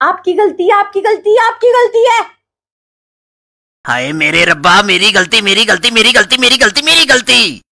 आपकी गलती है, आपकी गलती है, आपकी गलती है। हाय मेरे रब्बा, मेरी गलती मेरी गलती मेरी गलती मेरी गलती मेरी गलती।